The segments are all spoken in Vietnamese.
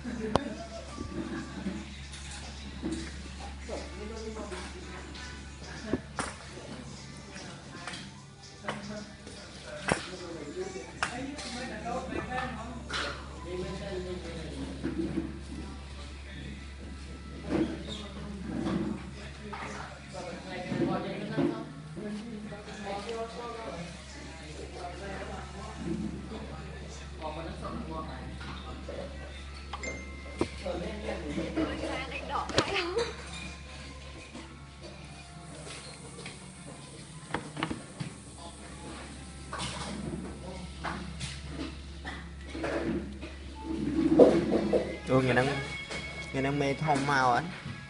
người đang mê thông màu ấy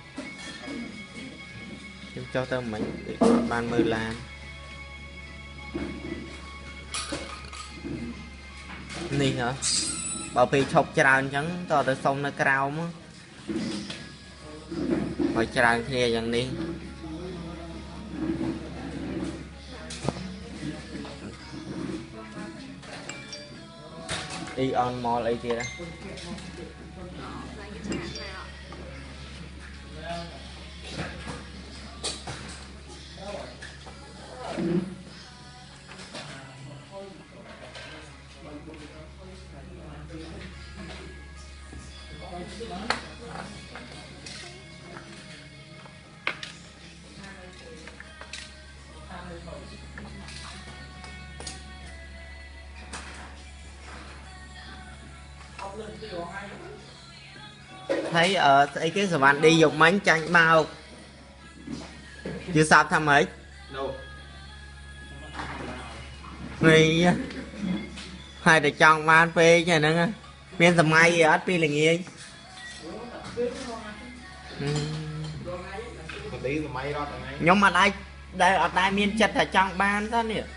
cho tao mình ban mưa lan nè hả bảo vì chọc tràn trắng to tới sông nó cao mà phải tràn kia chẳng đi đi on mall ấy kia thấy ở cái sờ bạn đi dùng bánh chanh bao chưa sắp thăm ấy người hai để chọn ban phê cho nó viên tầm ngay ở pi là nghe nhóm mà đây ở đây miền chật là chọn ban đó nè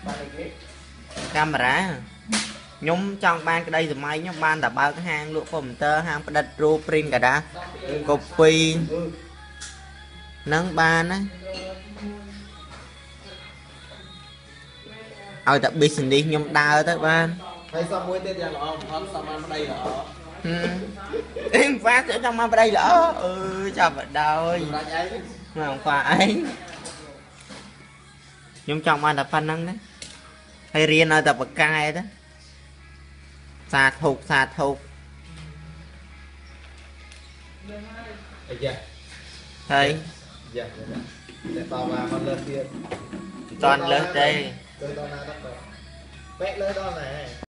camera nhóm trong ban cái đây rồi mấy nhóm ban là bao cái hang lụa computer hang đặt ru print cả đã copy nâng ban á ở tập business đi nhóm đào tới ban hay sao mua tên là không sao mà đây là em phát ở trong mà đây là chào bạn đâu mà không phải nhóm trong ban là phân năng đấy hay riêng ở tập bậc cai đó xa thục thấy toàn lớn đây vẽ lên đó này